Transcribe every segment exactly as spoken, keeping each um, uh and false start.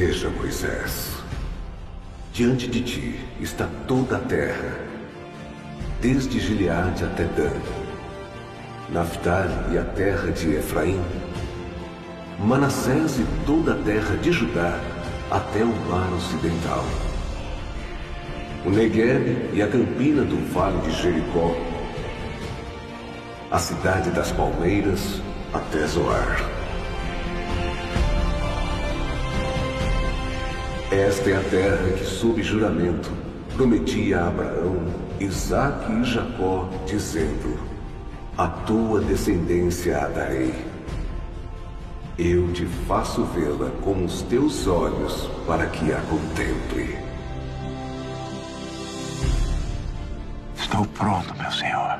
Veja, Moisés. Diante de ti está toda a terra, desde Gileade até Dan, Naftali e a terra de Efraim, Manassés e toda a terra de Judá até o mar ocidental, o Negueb e a campina do vale de Jericó, a cidade das palmeiras até Zoar. Esta é a terra que, sob juramento, prometi a Abraão, Isaque e Jacó, dizendo: a tua descendência a darei. Eu te faço vê-la com os teus olhos para que a contemple. Estou pronto, meu senhor.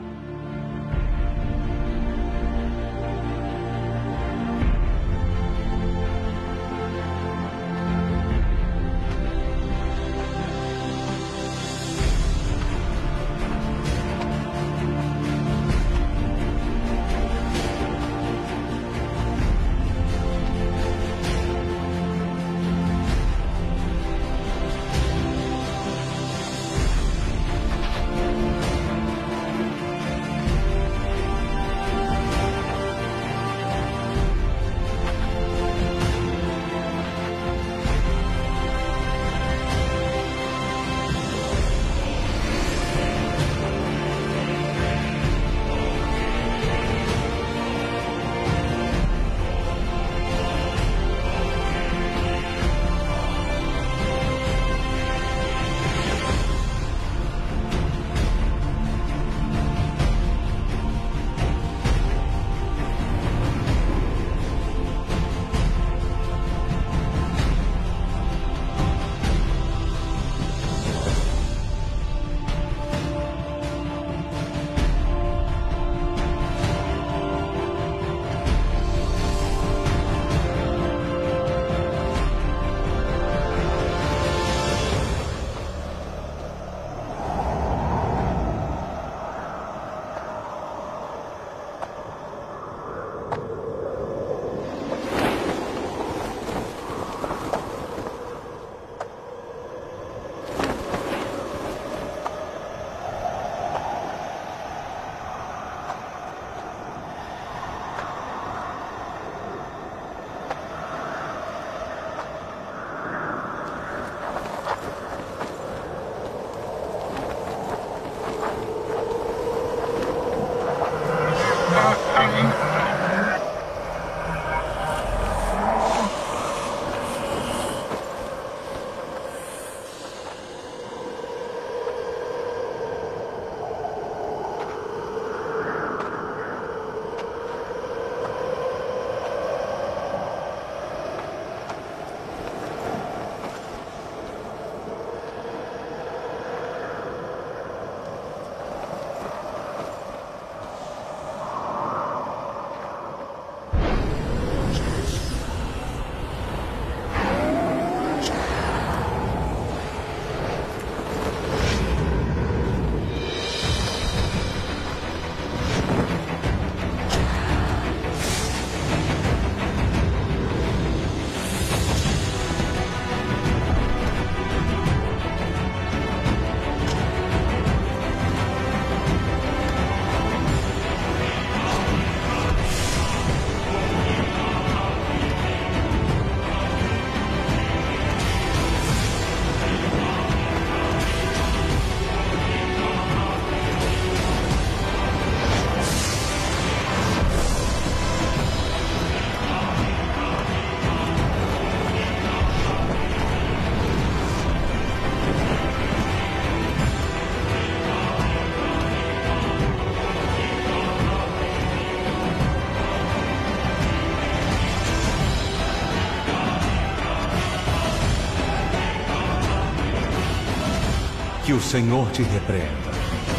Que o Senhor te repreenda.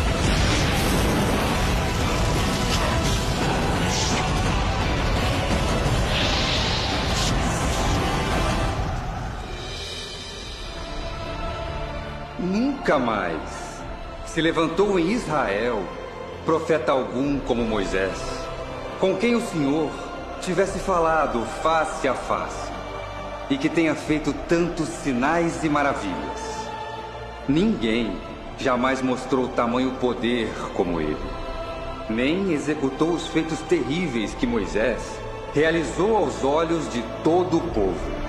Nunca mais se levantou em Israel profeta algum como Moisés, com quem o Senhor tivesse falado face a face. e que tenha feito tantos sinais e maravilhas. Ninguém jamais mostrou tamanho poder como ele, nem executou os feitos terríveis que Moisés realizou aos olhos de todo o povo.